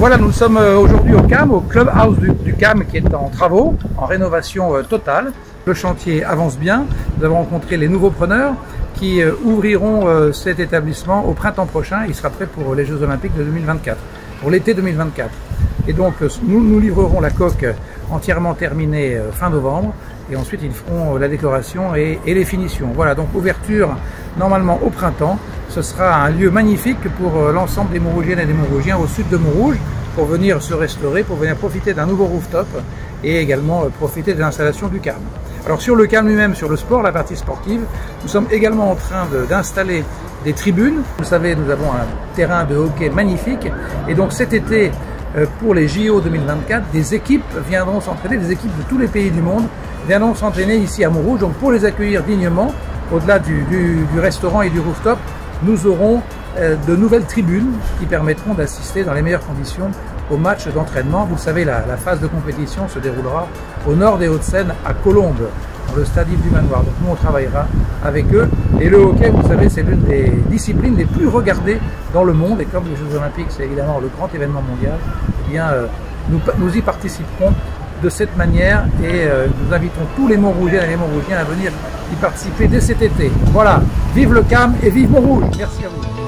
Voilà, nous sommes aujourd'hui au CAM, au clubhouse du CAM qui est en travaux, en rénovation totale. Le chantier avance bien. Nous avons rencontré les nouveaux preneurs qui ouvriront cet établissement au printemps prochain. Il sera prêt pour les Jeux Olympiques de 2024, pour l'été 2024. Et donc nous livrerons la coque entièrement terminée fin novembre. Et ensuite ils feront la décoration et les finitions. Voilà, donc ouverture normalement au printemps. Ce sera un lieu magnifique pour l'ensemble des Montrougiennes et des Montrougiens au sud de Montrouge, pour venir se restaurer, pour venir profiter d'un nouveau rooftop et également profiter de l'installation du CAM. Alors sur le CAM lui-même, sur le sport, la partie sportive, nous sommes également en train d'installer des tribunes. Vous savez, nous avons un terrain de hockey magnifique et donc cet été, pour les JO 2024, des équipes viendront s'entraîner, des équipes de tous les pays du monde viendront s'entraîner ici à Montrouge. Donc pour les accueillir dignement, au-delà du restaurant et du rooftop, nous aurons de nouvelles tribunes qui permettront d'assister dans les meilleures conditions aux matchs d'entraînement. Vous le savez, la phase de compétition se déroulera au nord des Hauts-de-Seine, à Colombes, dans le stade Yves du Manoir. Donc nous, on travaillera avec eux. Et le hockey, vous savez, c'est l'une des disciplines les plus regardées dans le monde. Et comme les Jeux Olympiques, c'est évidemment le grand événement mondial, eh bien, nous y participerons de cette manière et nous invitons tous les Montrougiennes et les Montrougiens à venir y participer dès cet été. Voilà, vive le CAM et vive Montrouge. Merci à vous.